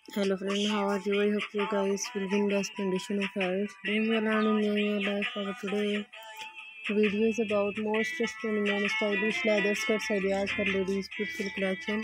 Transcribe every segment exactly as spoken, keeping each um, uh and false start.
Hello friend, how are you? I hope you guys will be in best condition of health. Doing well and enjoying your life. Our today video is about most stunning and stylish leather skirts ideas for ladies' beautiful collection.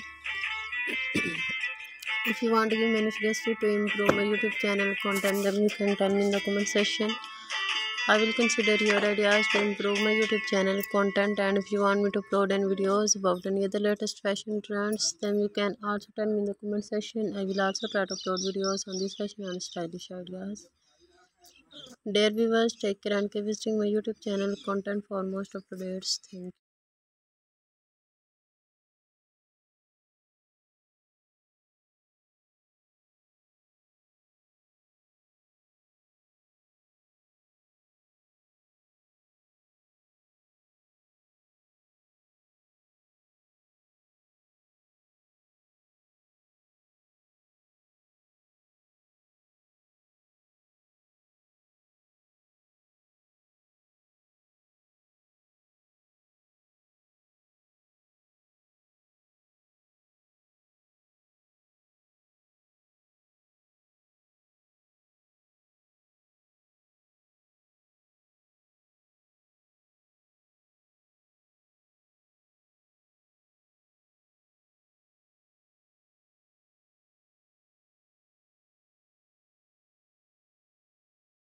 If you want to give many suggestions to improve my YouTube channel content, then you can tell me in the comment section. I will consider your ideas to improve my YouTube channel content, and if you want me to upload any videos about any other latest fashion trends, then you can also tell me in the comment section. I will also try to upload videos on this fashion and stylish ideas. Dear viewers, take care and keep visiting my YouTube channel content for most up to dates. Thank you.